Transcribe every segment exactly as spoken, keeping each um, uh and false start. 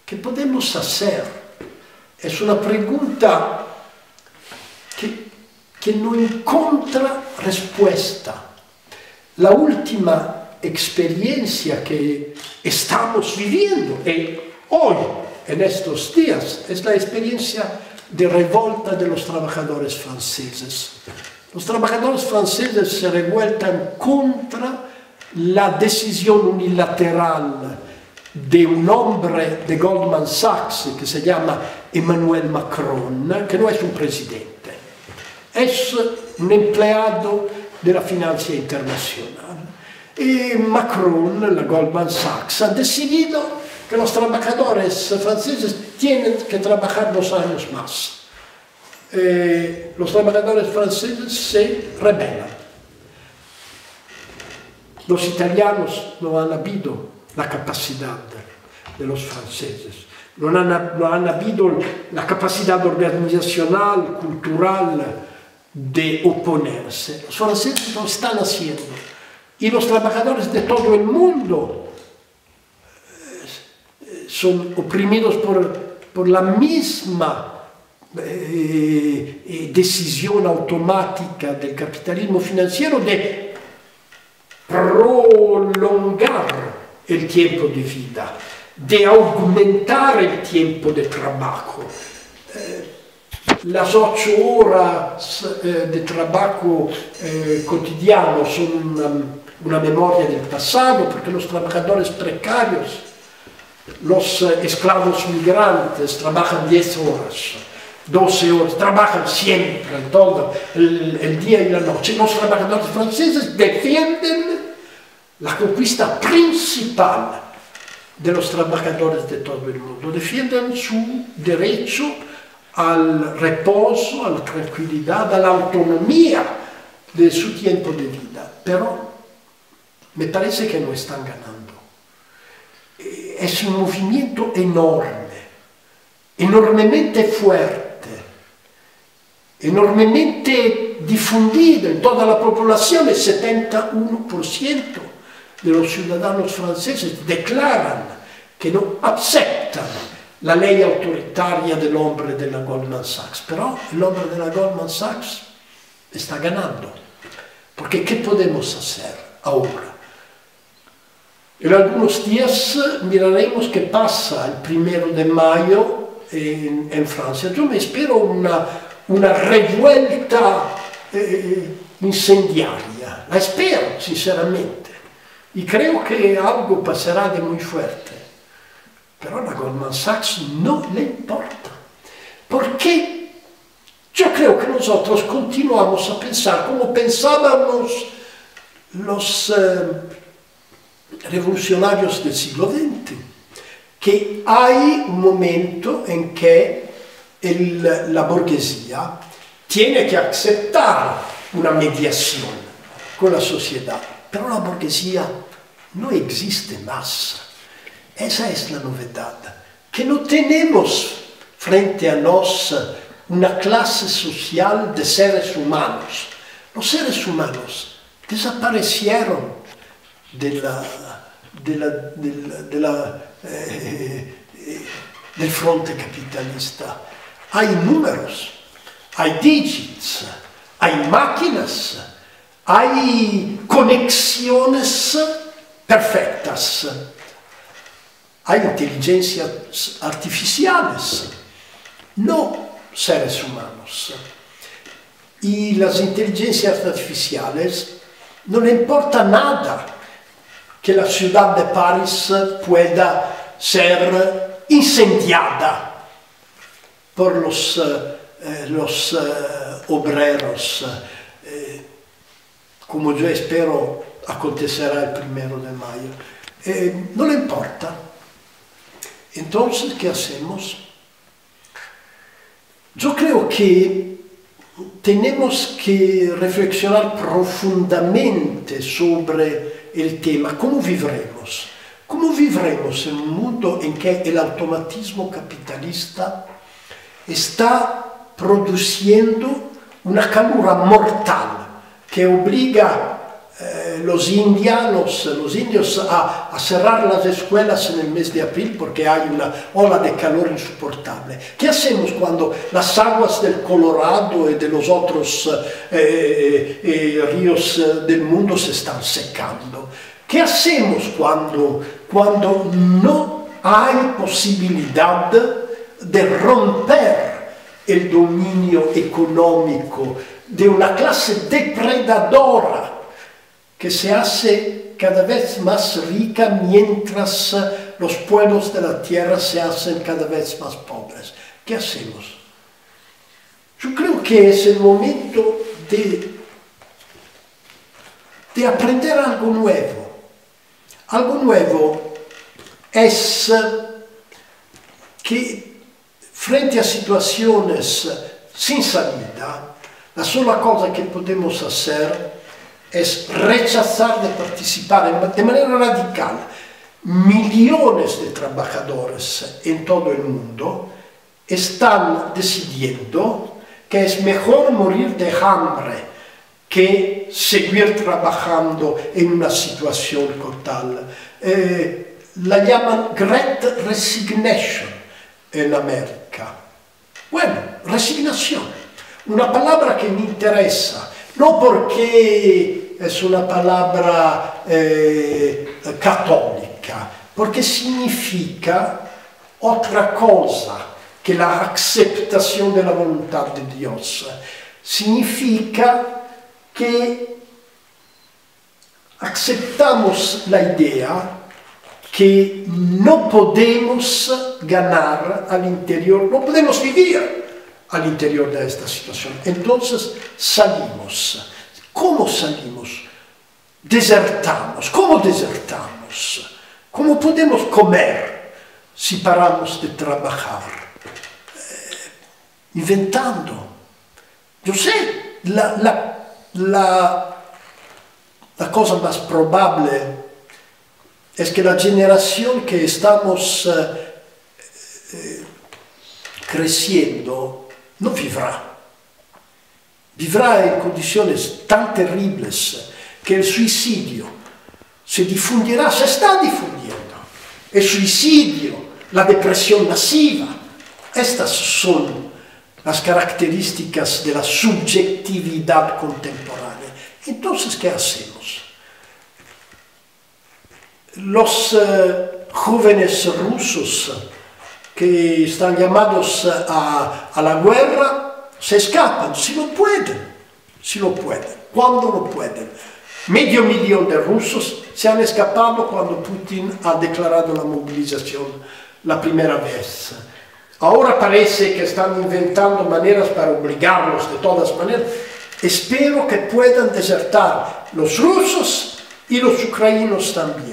¿qué podemos hacer? Es una pregunta que, que no encuentra respuesta. La última experiencia que estamos viviendo y hoy, en estos días, es la experiencia de revolta de los trabajadores franceses. Los trabajadores franceses se revueltan contra la decisión unilateral de un hombre de Goldman Sachs que se llama Emmanuel Macron, que no es un presidente, es un empleado de la finanza internacional. Y Macron, la Goldman Sachs, ha decidido que los trabajadores franceses tienen que trabajar dos años más. Eh, los trabajadores franceses se rebelan. Los italianos no han habido la capacidad de los franceses, no han, no han habido la capacidad organizacional, cultural de oponerse. Los franceses lo están haciendo y los trabajadores de todo el mundo eh, son oprimidos por, por la misma eh, eh, decisión automática del capitalismo financiero de prolongar el tiempo de vida, de aumentar el tiempo de trabajo. Eh, las ocho horas eh, de trabajo eh, cotidiano son una, una memoria del pasado, porque los trabajadores precarios, los eh, esclavos migrantes trabajan diez horas, doce horas, trabajan siempre, todo el, el día y la noche. Los trabajadores franceses defienden la conquista principal de los trabajadores de todo el mundo. Defienden su derecho al reposo, a la tranquilidad, a la autonomía de su tiempo de vida. Pero me parece que no están ganando. Es un movimiento enorme, enormemente fuerte, enormemente difundido en toda la población. El setenta y uno por ciento de los ciudadanos franceses declaran que no aceptan la ley autoritaria del hombre de la Goldman Sachs. Pero el hombre de la Goldman Sachs está ganando. Porque ¿qué podemos hacer ahora? En algunos días miraremos qué pasa el primero de mayo en, en Francia. Yo me espero una, una revuelta eh, incendiaria. La espero, sinceramente. Y creo que algo pasará de muy fuerte. Pero a la Goldman Sachs no le importa. Porque yo creo que nosotros continuamos a pensar como pensábamos los eh, revolucionarios del siglo veinte, que hay un momento en que el, la burguesía tiene que aceptar una mediación con la sociedad. Pero la burguesía no existe más. Esa es la novedad, que no tenemos frente a nos una clase social de seres humanos. Los seres humanos desaparecieron de la, de la, de la, de la, eh, eh, del fronte capitalista. Hay números, hay dígitos, hay máquinas, hay conexiones perfectas, hay inteligencias artificiales, no seres humanos. Y las inteligencias artificiales no le importa nada que la ciudad de París pueda ser incendiada por los, eh, los eh, obreros, eh, como yo espero acontecerá el primero de mayo. Eh, no le importa. Entonces, ¿qué hacemos? Yo creo que tenemos que reflexionar profundamente sobre el tema. ¿Cómo vivremos? ¿Cómo vivremos en un mundo en que el automatismo capitalista está produciendo una calura mortal que obliga eh, los indianos, los indios a, a cerrar las escuelas en el mes de abril porque hay una ola de calor insoportable. ¿Qué hacemos cuando las aguas del Colorado y de los otros eh, eh, ríos del mundo se están secando? ¿Qué hacemos cuando, cuando no hay posibilidad de romper el dominio económico de una clase depredadora que se hace cada vez más rica mientras los pueblos de la tierra se hacen cada vez más pobres? ¿Qué hacemos? Yo creo que es el momento de, de aprender algo nuevo. Algo nuevo es que frente a situaciones sin salida, la sola cosa que podemos hacer es rechazar de participar de manera radical. Millones de trabajadores en todo el mundo están decidiendo que es mejor morir de hambre que seguir trabajando en una situación tal. Eh, la llaman Great Resignation en América. Bueno, resignación, una palabra que me interesa. No porque es una palabra eh, católica, porque significa otra cosa que la aceptación de la voluntad de Dios. Significa que aceptamos la idea que no podemos ganar al interior, no podemos vivir al interior de esta situación. Entonces salimos. ¿Cómo salimos? Desertamos. ¿Cómo desertamos? ¿Cómo podemos comer si paramos de trabajar? Eh, inventando. Yo sé, la, la, la, la cosa más probable es que la generación que estamos eh, eh, creciendo no vivrà. Vivrà en condiciones tan terribles que el suicidio se difundirá, se está difundiendo. El suicidio, la depresión masiva, estas son las características de la subjetividad contemporánea. Entonces, ¿qué hacemos? Los eh, jóvenes rusos que están llamados a, a la guerra, se escapan, si lo pueden, si lo pueden, cuando lo pueden. Medio millón de rusos se han escapado cuando Putin ha declarado la movilización la primera vez. Ahora parece que están inventando maneras para obligarlos de todas maneras. Espero que puedan desertar los rusos y los ucranianos también.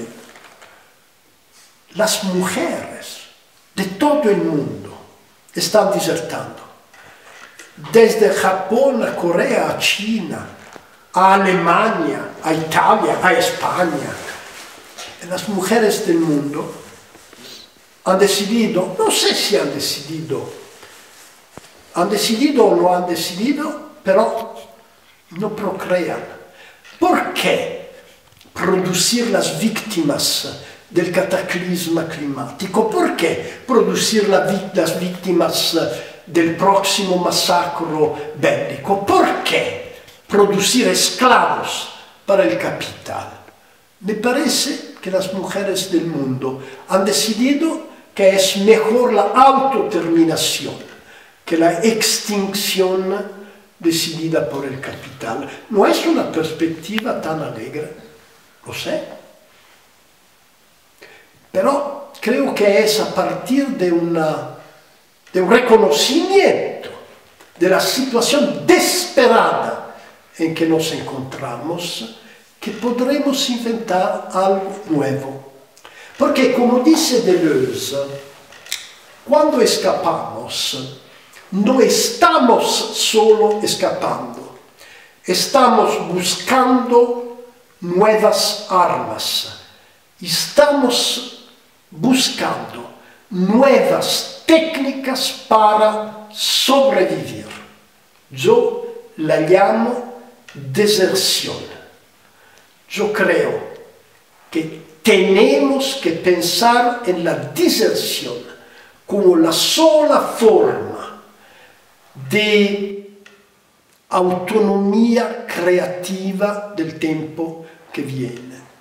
Las mujeres de todo el mundo están desertando. Desde Japón a Corea, a China, a Alemania, a Italia, a España. Las mujeres del mundo han decidido, no sé si han decidido, han decidido o no han decidido, pero no procrean. ¿Por qué producir las víctimas del cataclisma climático? ¿Por qué producir la, las víctimas del próximo masacro bélico? ¿Por qué producir esclavos para el capital? Me parece que las mujeres del mundo han decidido que es mejor la autodeterminación que la extinción decidida por el capital. No es una perspectiva tan alegre, lo sé. Pero creo que es a partir de, una, de un reconocimiento de la situación desesperada en que nos encontramos que podremos inventar algo nuevo. Porque, como dice Deleuze, cuando escapamos, no estamos solo escapando, estamos buscando nuevas armas, estamos buscando nuevas técnicas para sobrevivir. Yo la llamo deserción. yo creo que tenemos que pensar en la diserción como la sola forma de autonomía creativa del tiempo que viene.